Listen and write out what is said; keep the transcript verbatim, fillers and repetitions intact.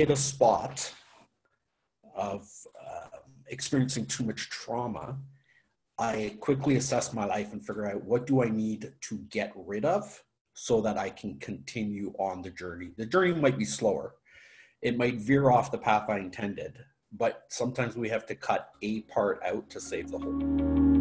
hit a spot of uh, experiencing too much trauma, I quickly assess my life and figure out what do I need to get rid of so that I can continue on the journey. The journey might be slower. It might veer off the path I intended, but sometimes we have to cut a part out to save the whole.